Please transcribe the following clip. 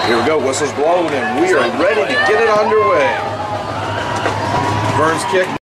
Here we go, whistle's blown, and we are ready to get it underway. Vern's kick.